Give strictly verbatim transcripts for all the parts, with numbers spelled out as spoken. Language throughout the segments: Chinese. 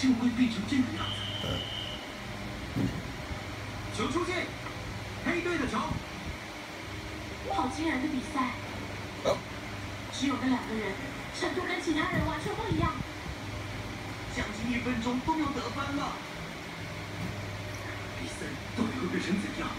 就会变成这个样子。球出界，黑队的球。 好惊人的比赛！只有那两个人，程度跟其他人完全不一样。 将近一分钟都没有得分了，比赛到底会变成怎样？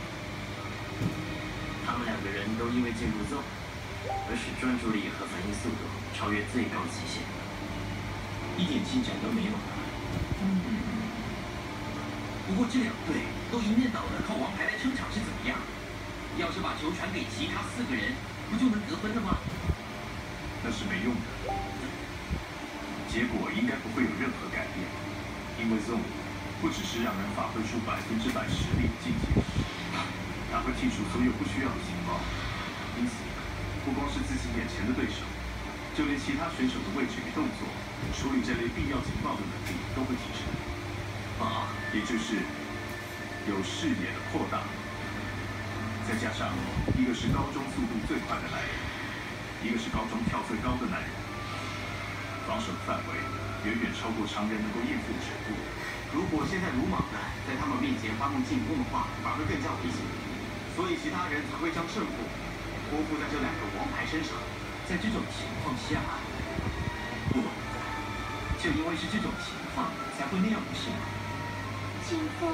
他们两个人都因为进入 zone， 而使专注力和反应速度超越最高极限，一点进展都没有了。嗯。不过这两队都一面倒的靠王牌来撑场是怎么样？要是把球传给其他四个人，不就能得分了吗？ 那是没用的。结果应该不会有任何改变，因为 zone 不只是让人发挥出百分之百实力的境界，它会剔除所有不需要的情报，因此不光是自己眼前的对手，就连其他选手的位置与动作，处理这类必要情报的能力都会提升。啊，也就是有视野的扩大，再加上一个是高中速度最快的男人，一个是高中跳最高的男人。防守的范围远远超过常人能够应付的程度。 如果现在鲁莽的在他们面前发动进攻的话，反而更加危险。所以其他人才会将胜负托付在这两个王牌身上。在这种情况下，不，就因为是这种情况，才会那样，不是吗？ 清风，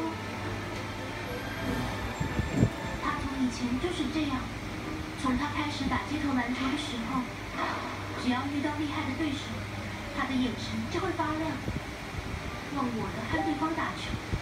他从以前就是这样，从他开始打街头篮球的时候，只要遇到厉害的对手，他的眼神就会发亮，忘我的和对方打球。